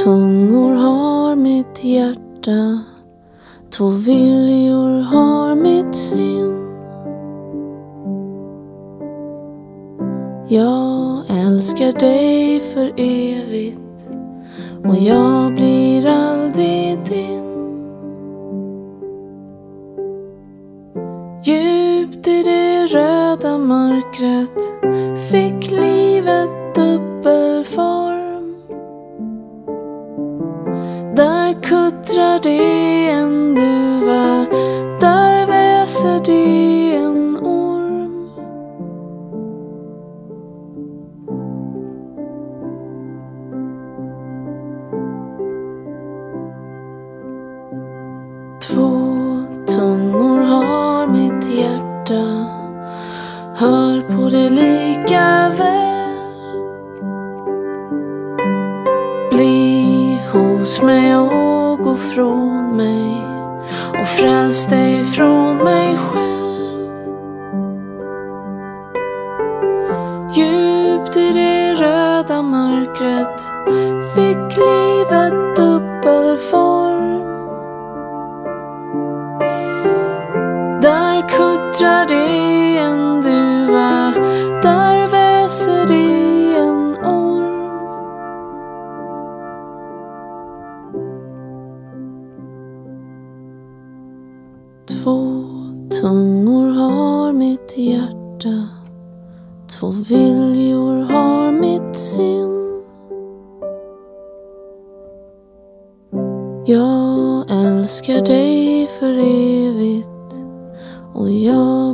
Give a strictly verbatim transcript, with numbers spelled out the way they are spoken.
tungor har mitt hjärta, två viljor har mitt sinn. Jag älskar dig för evigt och jag blir aldrig din. Djupt i det röda mörkret fick livet dubbelform. Där kuttrar det en duva, där väser det en orm. Två tungor har mitt hjärta, hör på det lika väl. Bli hos mig och gå från mig och fräls dig från mig själv. Djupt i det röda mörkret fick livet dubbelform. Där kuttrar det en duva, där väser det en orm. Två tungor har mitt hjärta, två viljor har mitt sinn. Jag älskar dig för evigt och jag